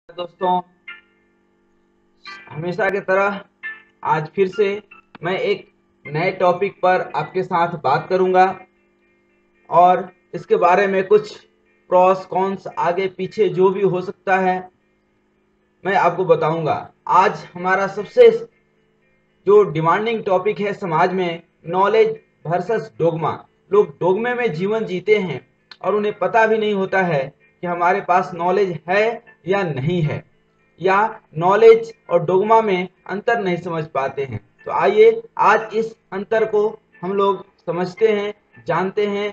दोस्तों, हमेशा की तरह आज फिर से मैं एक नए टॉपिक पर आपके साथ बात करूंगा और इसके बारे में कुछ प्रॉस कॉन्स आगे पीछे जो भी हो सकता है मैं आपको बताऊंगा। आज हमारा सबसे जो डिमांडिंग टॉपिक है समाज में, नॉलेज वर्सेस डोगमा। लोग डोगमे में जीवन जीते हैं और उन्हें पता भी नहीं होता है कि हमारे पास नॉलेज है या नहीं है, या नॉलेज और डोगमा में अंतर नहीं समझ पाते हैं। तो आइए आज इस अंतर को हम लोग समझते हैं, जानते हैं।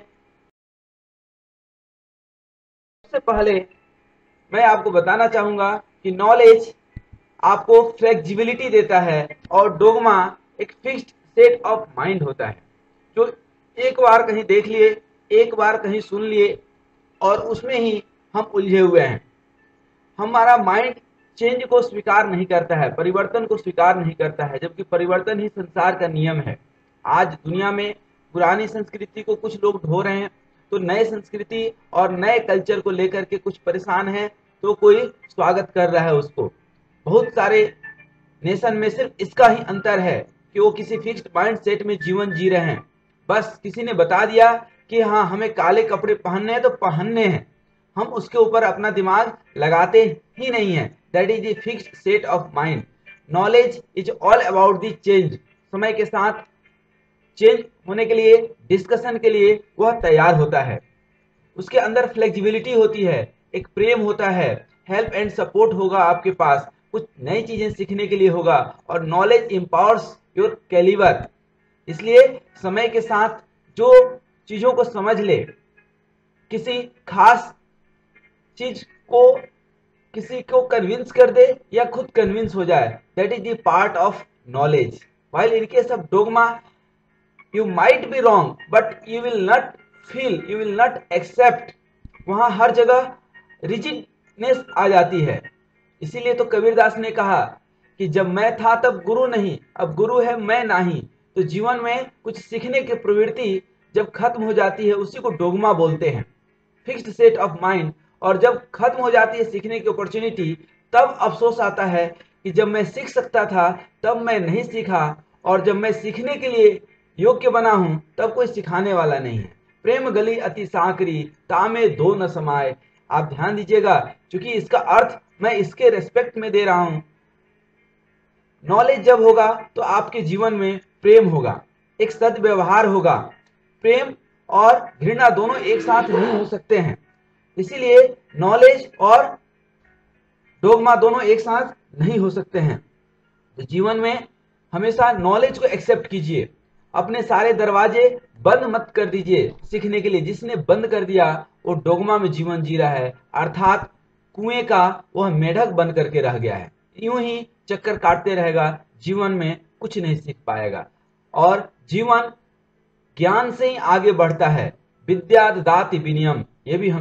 सबसे पहले मैं आपको बताना चाहूंगा कि नॉलेज आपको फ्लेक्सिबिलिटी देता है और डोगमा एक फिक्स्ड सेट ऑफ माइंड होता है जो एक बार कहीं देख लिए, एक बार कहीं सुन लिए और उसमें ही हम उलझे हुए हैं। हमारा माइंड चेंज को स्वीकार नहीं करता है, परिवर्तन को स्वीकार नहीं करता है, जबकि परिवर्तन ही संसार का नियम है। आज दुनिया में पुरानी संस्कृति को कुछ लोग ढो रहे हैं, तो नए संस्कृति और नए कल्चर को लेकर के कुछ परेशान है, तो कोई स्वागत कर रहा है उसको। बहुत सारे नेशन में सिर्फ इसका ही अंतर है कि वो किसी फिक्स्ड माइंड सेट में जीवन जी रहे हैं। बस किसी ने बता दिया कि हाँ, हमें काले कपड़े पहनने हैं तो पहनने हैं, हम उसके ऊपर अपना दिमाग लगाते ही नहीं है। That is the fixed set of mind. Knowledge is all about the change. समय के साथ चेंज होने के लिए, डिस्कशन के लिए वह तैयार होता है। उसके अंदर फ्लेक्सिबिलिटी होती है, एक प्रेम होता है, हेल्प एंड सपोर्ट होगा आपके पास, कुछ नई चीजें सीखने के लिए होगा, और नॉलेज इंपावर्स योर कैलिबर। इसलिए समय के साथ जो चीजों को समझ ले, किसी खास चीज को किसी को कन्विंस कर दे या खुद कन्विंस हो जाए, that is the part of knowledge. While in case of dogma, you might be wrong but you will not feel, you will not accept. वहां हर जगह रिजिडनेस आ जाती है। इसीलिए तो कबीरदास ने कहा कि जब मैं था तब गुरु नहीं, अब गुरु है मैं नहीं। तो जीवन में कुछ सीखने की प्रवृत्ति जब खत्म हो जाती है, उसी को डोगमा बोलते हैं, फिक्स्ड सेट ऑफ माइंड। और जब खत्म हो जाती है सीखने की अपॉर्चुनिटी, तब अफसोस आता है कि जब मैं सीख सकता था तब मैं नहीं सीखा, और जब मैं सीखने के लिए योग्य बना हूं तब कोई सिखाने वाला नहीं है। प्रेम गली अति सांकरी, तामे दो न समाये। आप ध्यान दीजिएगा, क्योंकि इसका अर्थ मैं इसके रेस्पेक्ट में दे रहा हूं। नॉलेज जब होगा तो आपके जीवन में प्रेम होगा, एक सद्व्यवहार होगा। प्रेम और घृणा दोनों एक साथ नहीं हो सकते हैं। इसीलिए नॉलेज और डोगमा दोनों एक साथ नहीं हो सकते हैं। तो जीवन में हमेशा नॉलेज को एक्सेप्ट कीजिए, अपने सारे दरवाजे बंद मत कर दीजिए सीखने के लिए। जिसने बंद कर दिया वो डोगमा में जीवन जी रहा है, अर्थात कुएं का वह मेढक बन करके रह गया है। यूं ही चक्कर काटते रहेगा, जीवन में कुछ नहीं सीख पाएगा। और जीवन ज्ञान से ही आगे बढ़ता है। विद्या ददाति विनयम, ये भी हम।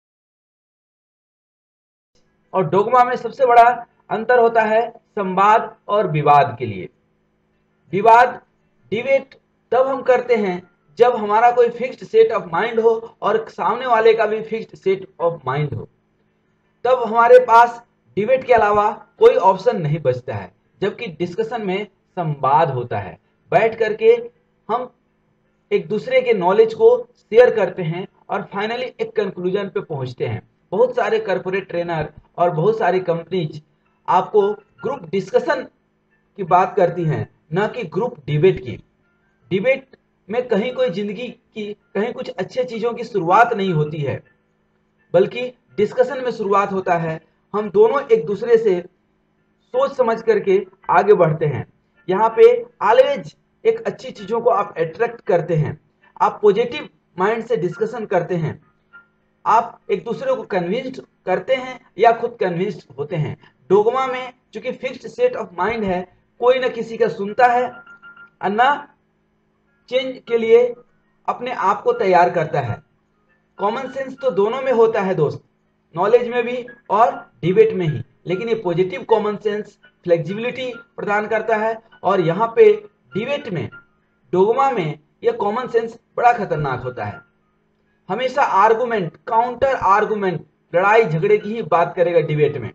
और डोगमा में सबसे बड़ा अंतर होता है संवाद और विवाद के लिए। विवाद, डिबेट तब हम करते हैं जब हमारा कोई फिक्स्ड सेट ऑफ माइंड हो और सामने वाले का भी फिक्स्ड सेट ऑफ माइंड हो। तब हमारे पास डिबेट के अलावा कोई ऑप्शन नहीं बचता है, जबकि डिस्कशन में संवाद होता है। बैठ करके हम एक दूसरे के नॉलेज को शेयर करते हैं और फाइनली एक कंक्लूजन पे पहुंचते हैं। बहुत सारे कॉर्पोरेट ट्रेनर और बहुत सारी कंपनीज आपको ग्रुप डिस्कशन की बात करती हैं, न कि ग्रुप डिबेट की। डिबेट में कहीं कोई जिंदगी की, कहीं कुछ अच्छे चीजों की शुरुआत नहीं होती है, बल्कि डिस्कशन में शुरुआत होता है। हम दोनों एक दूसरे से सोच समझ करके आगे बढ़ते हैं। यहाँ पे ऑलवेज एक अच्छी चीजों को आप अट्रैक्ट करते हैं, आप पॉजिटिव माइंड से डिस्कशन करते हैं, आप एक दूसरे को कन्विंस्ड करते हैं या खुद कन्विंस्ड होते हैं। डोगमा में चूंकि फिक्स्ड सेट ऑफ माइंड है, कोई ना किसी का सुनता है और ना चेंज के लिए अपने आप को तैयार करता है। कॉमन सेंस तो दोनों में होता है दोस्त, नॉलेज में भी और डिबेट में ही, लेकिन ये पॉजिटिव कॉमन सेंस फ्लेक्सिबिलिटी प्रदान करता है। और यहाँ पे डिबेट में, डोगमा में, ये कॉमन सेंस बड़ा खतरनाक होता है। हमेशा आर्गुमेंट, काउंटर आर्गुमेंट, लड़ाई झगड़े की ही बात करेगा डिबेट में,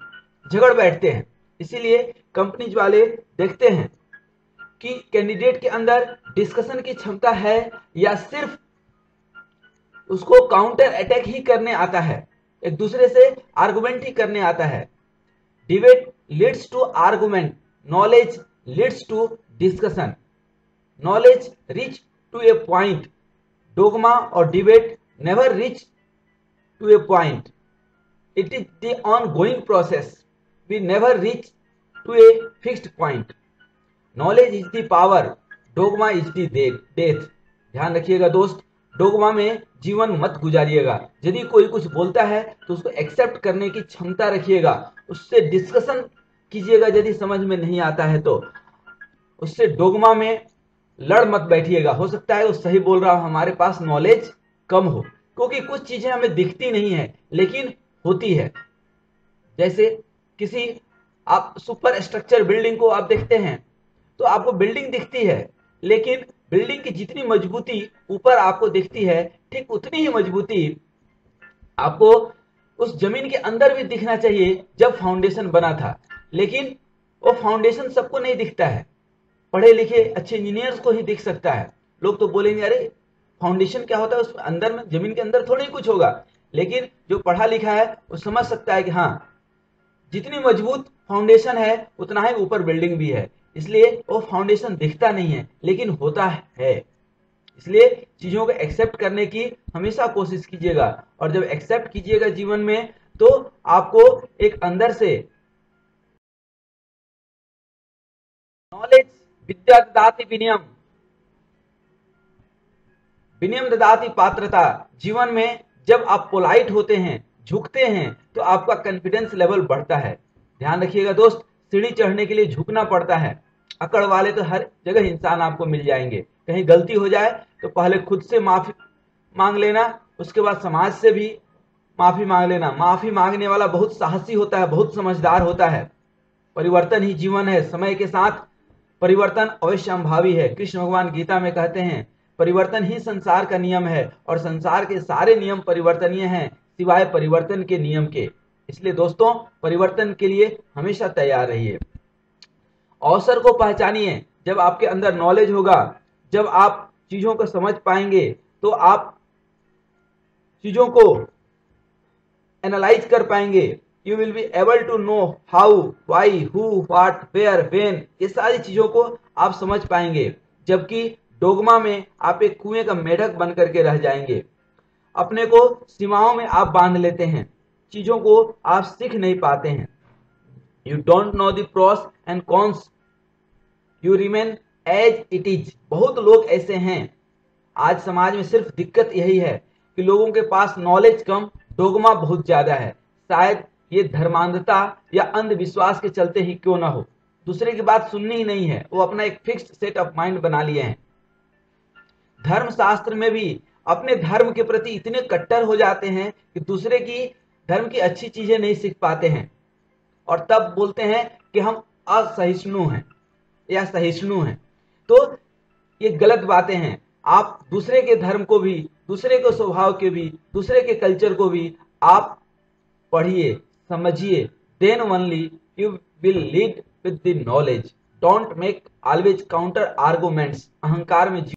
झगड़ बैठते हैं। इसीलिए कंपनीज वाले देखते हैं कि कैंडिडेट के अंदर डिस्कशन की क्षमता है या सिर्फ उसको काउंटर अटैक ही करने आता है, एक दूसरे से आर्गुमेंट ही करने आता है। Debate leads to argument, knowledge leads to discussion. Knowledge reach to a point, dogma और debate never reach to a point. It is the ongoing process. We never reach to a fixed point. Knowledge is the power. Dogma is the death. ध्यान रखिएगा दोस्त, dogma में जीवन मत गुजारिएगा। यदि कोई कुछ बोलता है तो उसको एक्सेप्ट करने की क्षमता रखिएगा, उससे डिस्कशन कीजिएगा। यदि समझ में नहीं आता है तो उससे डोगमा में लड़ मत बैठिएगा। हो सकता है वो सही बोल रहा हो, हमारे पास नॉलेज कम हो, क्योंकि कुछ चीजें हमें दिखती नहीं है लेकिन होती है। जैसे किसी आप सुपर स्ट्रक्चर बिल्डिंग को आप देखते हैं तो आपको बिल्डिंग दिखती है, लेकिन बिल्डिंग की जितनी मजबूती ऊपर आपको दिखती है, ठीक उतनी ही मजबूती आपको उस जमीन के अंदर भी दिखना चाहिए जब फाउंडेशन बना था। लेकिन वो फाउंडेशन सबको नहीं दिखता है, पढ़े लिखे अच्छे इंजीनियर्स को ही दिख सकता है। लोग तो बोलेंगे अरे फाउंडेशन क्या होता है, उसमें अंदर में जमीन के अंदर थोड़ी कुछ होगा। लेकिन जो पढ़ा लिखा है वो समझ सकता है कि हाँ, जितनी मजबूत फाउंडेशन है उतना ही ऊपर बिल्डिंग भी है। इसलिए वो फाउंडेशन दिखता नहीं है लेकिन होता है। इसलिए चीजों को एक्सेप्ट करने की हमेशा कोशिश कीजिएगा, और जब एक्सेप्ट कीजिएगा जीवन में तो आपको एक अंदर से नॉलेज विद्या ददाति विनयम, विनयम ददाति पात्रता। जीवन में जब आप पोलाइट होते हैं, झुकते हैं, तो आपका कॉन्फिडेंस लेवल बढ़ता है। ध्यान रखिएगा दोस्त, सीढ़ी चढ़ने के लिए झुकना पड़ता है। अकड़ वाले तो हर जगह इंसान आपको मिल जाएंगे। कहीं गलती हो जाए तो पहले खुद से माफी मांग लेना, उसके बाद समाज से भी माफी मांग लेना। माफी मांगने वाला बहुत साहसी होता है, बहुत समझदार होता है। परिवर्तन ही जीवन है, समय के साथ परिवर्तन अवश्यंभावी है। कृष्ण भगवान गीता में कहते हैं परिवर्तन ही संसार का नियम है, और संसार के सारे नियम परिवर्तनीय हैं सिवाय परिवर्तन के नियम के। इसलिए दोस्तों, परिवर्तन के लिए हमेशा तैयार रहिए। अवसर को पहचानिए। जब आपके अंदर नॉलेज होगा, जब आप चीजों को समझ पाएंगे, तो आप चीजों को एनालाइज कर पाएंगे। You will be able to know how, why, who, what, where, when, ये सारी चीजों को आप समझ पाएंगे। जबकि डोगमा में आप एक कुएं का मेढक बन करके रह जाएंगे। अपने को सीमाओं में आप बांध लेते हैं, चीजों को आप सीख नहीं पाते हैं। You don't know the pros and cons, you remain as it is. बहुत लोग ऐसे हैं। आज समाज में सिर्फ दिक्कत यही है कि लोगों के पास नॉलेज कम, डोगमा बहुत ज्यादा है। शायद ये धर्मांधता या अंधविश्वास के चलते ही क्यों ना हो, दूसरे की बात सुननी ही नहीं है। वो अपना एक फिक्स्ड सेट ऑफ माइंड बना लिए हैं। धर्मशास्त्र में भी अपने धर्म के प्रति इतने कट्टर हो जाते हैं कि दूसरे की धर्म की अच्छी चीजें नहीं सीख पाते हैं, और तब बोलते हैं कि हम असहिष्णु हैं या सहिष्णु हैं। तो ये गलत बातें हैं। आप दूसरे के धर्म को भी, दूसरे के स्वभाव के भी, दूसरे के कल्चर को भी आप पढ़िए, समझिए। Then only you will lead with the knowledge. Don't make always counter arguments. अहंकार में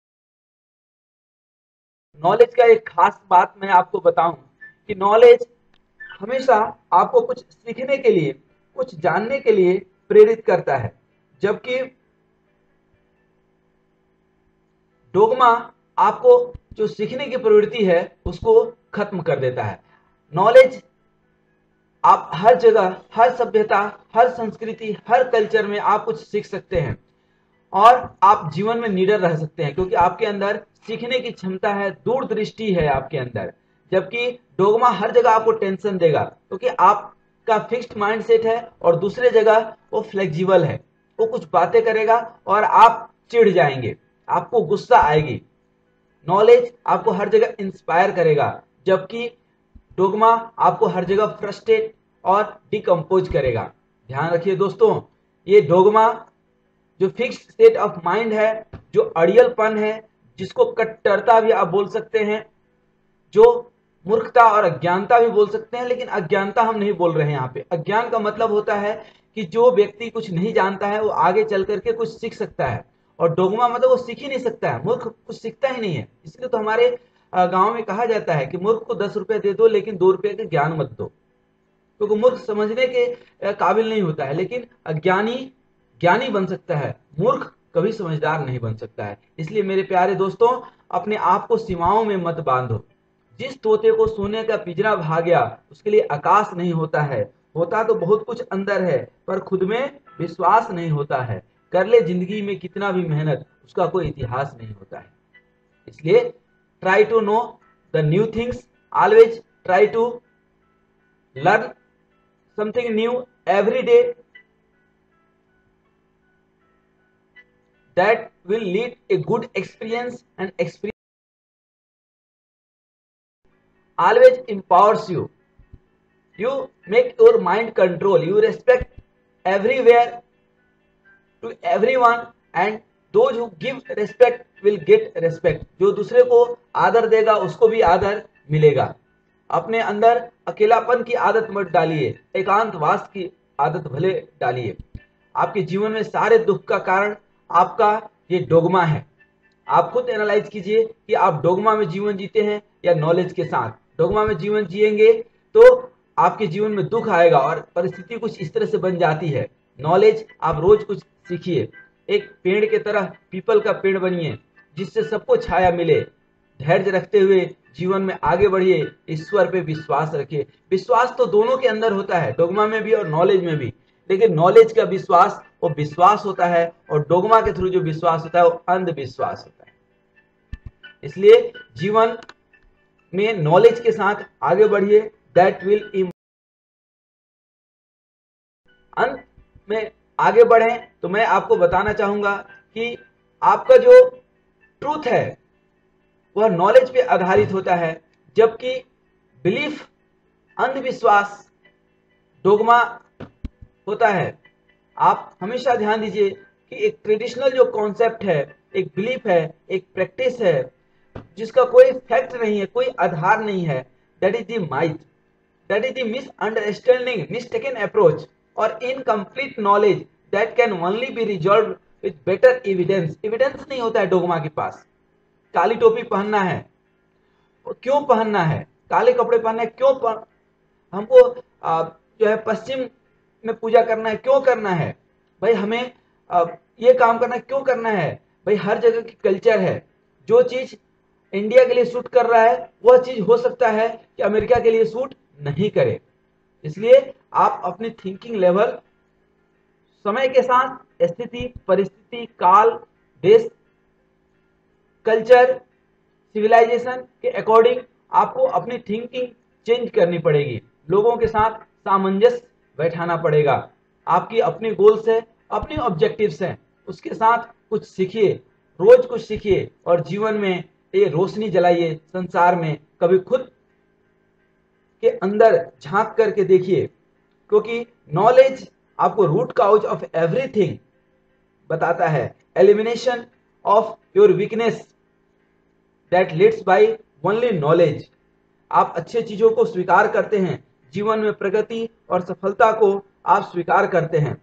नॉलेज का एक खास बात मैं आपको बताऊं कि नॉलेज हमेशा आपको कुछ सीखने के लिए, कुछ जानने के लिए प्रेरित करता है, जबकि डोगमा आपको जो सीखने की प्रवृत्ति है उसको खत्म कर देता है। नॉलेज आप हर जगह, हर सभ्यता, हर संस्कृति, हर कल्चर में आप कुछ सीख सकते हैं, और आप जीवन में निडर रह सकते हैं, क्योंकि आपके अंदर सीखने की क्षमता है, दूरदृष्टि है आपके अंदर। जबकि डोगमा हर जगह आपको टेंशन देगा, क्योंकि आपका फिक्स्ड माइंडसेट है, और दूसरे जगह वो फ्लेक्सिबल है। वो कुछ बातें करेगा और आप चिढ़ जाएंगे, आपको गुस्सा आएगी। नॉलेज आपको हर जगह इंस्पायर करेगा, जबकि डोगमा आपको हर जगह फ्रस्ट्रेट और डिकम्पोज करेगा। ध्यान रखिए दोस्तों, ये डोगमा जो फिक्स्ड स्टेट ऑफ माइंड है, जो अड़ियलपन है, जिसको कट्टरता भी आप बोल सकते हैं, जो मूर्खता और अज्ञानता भी बोल सकते हैं, लेकिन अज्ञानता हम नहीं बोल रहे हैं यहाँ पे। अज्ञान का मतलब होता है कि जो व्यक्ति कुछ नहीं जानता है वो आगे चल करके कुछ सीख सकता है, और डोगमा मतलब वो सीख ही नहीं सकता है, मूर्ख कुछ सीखता ही नहीं है। इसलिए तो हमारे गांव में कहा जाता है कि मूर्ख को 10 रुपए दे दो लेकिन 2 रुपए का ज्ञान मत दो, क्योंकि मूर्ख समझने के काबिल नहीं होता है, लेकिन अज्ञानी ज्ञानी बन सकता है, मूर्ख कभी समझदार नहीं बन सकता है। इसलिए मेरे प्यारे दोस्तों, अपने आप को सीमाओं में मत बांधो। जिस तोते को सोने का पिंजरा भा गया उसके लिए आकाश नहीं होता है, होता तो बहुत कुछ अंदर है पर खुद में विश्वास नहीं होता है। कर ले जिंदगी में कितना भी मेहनत, उसका कोई इतिहास नहीं होता है। इसलिए try to know the new things, always try to learn something new every day, that will lead a good experience, and experience always empowers you. You make your mind control, you respect everywhere to everyone, and those who give respect will get respect. जो दूसरे को आदर देगा उसको भी आदर मिलेगा। अपने अंदर अकेलापन की आदत मत डालिए, एकांतवास की आदत भले डालिए। आपके जीवन में सारे दुख का कारण आपका ये डोगमा है। आप खुद एनालाइज कीजिए कि आप डोगमा में जीवन जीते हैं या नॉलेज के साथ। डोगमा में जीवन जिएंगे तो आपके जीवन में दुख आएगा और परिस्थिति कुछ इस तरह से बन जाती है। नॉलेज, आप रोज कुछ सीखिए। एक पेड़ के तरह पीपल का पेड़ बनिए जिससे सबको छाया मिले। धैर्य रखते हुए जीवन में आगे बढ़िए, ईश्वर पे विश्वास रखिए। विश्वास तो दोनों के अंदर होता है, डोगमा में भी और नॉलेज में भी, लेकिन नॉलेज का विश्वास वो विश्वास होता है और डोगमा के थ्रू जो विश्वास होता है वो अंधविश्वास होता है। इसलिए जीवन में नॉलेज के साथ आगे बढ़िए, दैट विल। अंत में आगे बढ़े तो मैं आपको बताना चाहूंगा कि आपका जो ट्रूथ है वह नॉलेज पे आधारित होता है, जबकि बिलीफ, अंधविश्वास, डोगमा होता है। आप हमेशा ध्यान दीजिए कि एक ट्रेडिशनल जो कॉन्सेप्ट है, एक बिलीफ है, एक प्रैक्टिस है जिसका कोई फैक्ट नहीं है, कोई आधार नहीं है, that is the myth, that is the misunderstanding, mistaken approach और incomplete knowledge that can only be resolve with better evidence. Evidence नहीं होता है डोगमा के पास। काली टोपी पहनना है, क्यों पहनना है? काले कपड़े पहनना है, क्यों हमको जो है पश्चिम में पूजा करना है, क्यों करना है भाई? हमें ये काम करना है, क्यों करना है भाई? हर जगह की कल्चर है। जो चीज इंडिया के लिए सूट कर रहा है वह चीज हो सकता है कि अमेरिका के लिए सूट नहीं करे। इसलिए आप अपनी थिंकिंग लेवल समय के साथ, स्थिति, परिस्थिति, काल, देश, कल्चर, सिविलाइजेशन के अकॉर्डिंग आपको अपनी थिंकिंग चेंज करनी पड़ेगी। लोगों के साथ सामंजस्य बैठाना पड़ेगा। आपकी अपनी गोल्स है, अपनी ऑब्जेक्टिव्स हैं, उसके साथ कुछ सीखिए, रोज कुछ सीखिए और जीवन में ये रोशनी जलाइए। संसार में कभी खुद के अंदर झांक करके देखिए, क्योंकि नॉलेज आपको रूट काउज ऑफ एवरीथिंग बताता है। Elimination of your weakness that leads by only knowledge. आप अच्छे चीजों को स्वीकार करते हैं, जीवन में प्रगति और सफलता को आप स्वीकार करते हैं।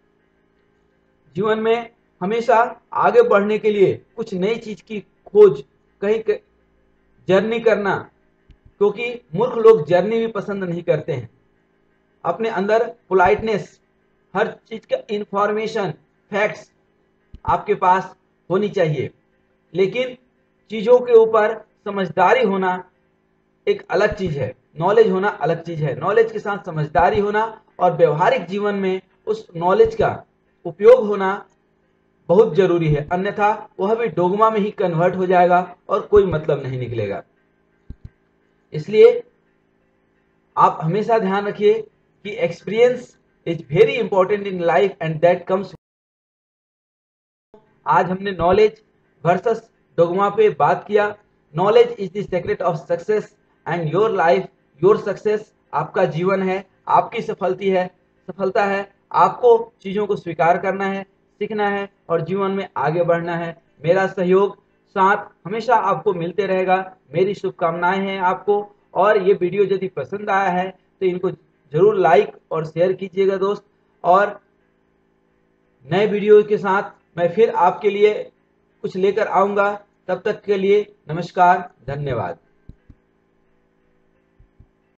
जीवन में हमेशा आगे बढ़ने के लिए कुछ नई चीज की खोज, कहीं जर्नी करना, क्योंकि मूर्ख लोग जर्नी भी पसंद नहीं करते हैं। अपने अंदर पोलाइटनेस, हर चीज का इंफॉर्मेशन, फैक्ट्स आपके पास होनी चाहिए, लेकिन चीजों के ऊपर समझदारी होना एक अलग चीज है, नॉलेज होना अलग चीज है। नॉलेज के साथ समझदारी होना और व्यवहारिक जीवन में उस नॉलेज का उपयोग होना बहुत जरूरी है, अन्यथा वह भी डोगमा में ही कन्वर्ट हो जाएगा और कोई मतलब नहीं निकलेगा। इसलिए आप हमेशा ध्यान रखिए कि experience is very important in life and that comes. आज हमने नॉलेज वर्सेस डोगमा पे बात किया। Knowledge is the secret of success and your life, your success. आपका जीवन है, आपकी सफलता है। आपको चीजों को स्वीकार करना है, सीखना है और जीवन में आगे बढ़ना है। मेरा सहयोग साथ हमेशा आपको मिलते रहेगा। मेरी शुभकामनाएं हैं आपको और ये वीडियो यदि पसंद आया है तो इनको जरूर लाइक और शेयर कीजिएगा दोस्त। और नए वीडियो के साथ मैं फिर आपके लिए कुछ लेकर आऊंगा। तब तक के लिए नमस्कार, धन्यवाद।